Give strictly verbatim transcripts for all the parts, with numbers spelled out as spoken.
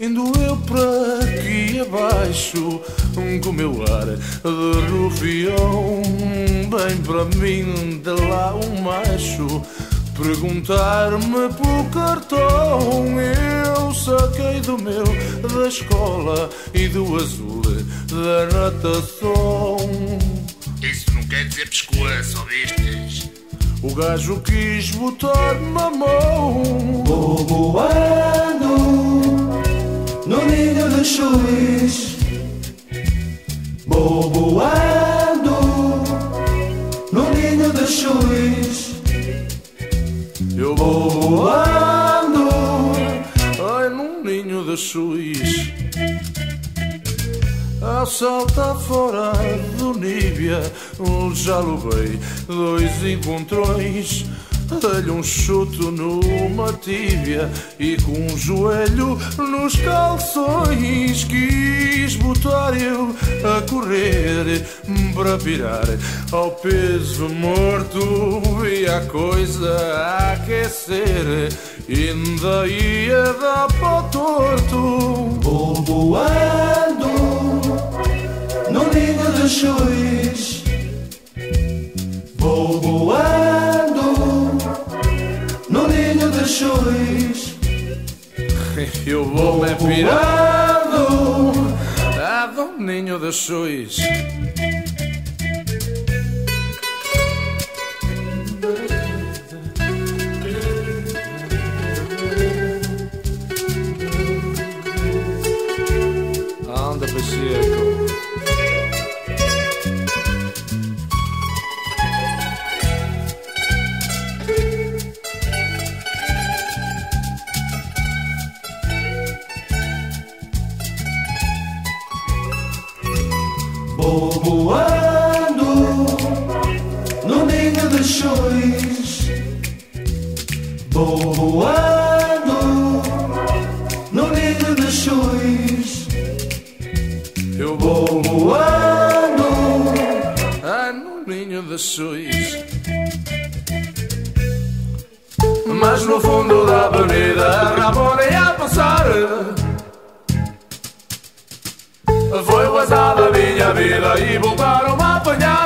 Indo eu para aqui abaixo, com o meu ar de rufião, bem para mim de lá um macho perguntar-me pelo cartão. Eu saquei do meu da escola e do azul da natação. Isso não quer dizer pescoço, ouvistes? O gajo quis botar-me a mão. Vou voando no ninho de chuis. Vou voando no ninho de chuis. Eu vou voando, ai, num ninho de chuis. Ao saltar fora do Níbia, já levei dois encontrões. Dei-lhe um chute numa tíbia e com um joelho nos calções. Quis botar eu a correr para virar ao peso morto e a coisa a aquecer. E daí ia dar para o torto. Vou voando no ninho de chuis. Vou voando no ninho de chuis. Eu vou me virando a do ninho de chuis. Anda, Pacheco. Vou voando no ninho de chuis. Vou voando no ninho de chuis. Eu Vou vou voando ah, no ninho de chuis. Mas no fundo da avenida Ramona ia passar. Foi o azar da minha vida e voltaram-me a apanhar.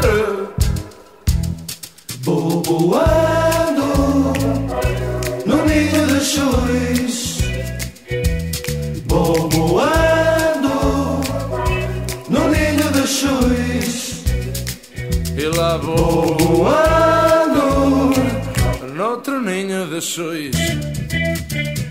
Vou voando no ninho de chuis. Vou voando no ninho de chuis. E lá Vou vou voando noutro ninho de chuis.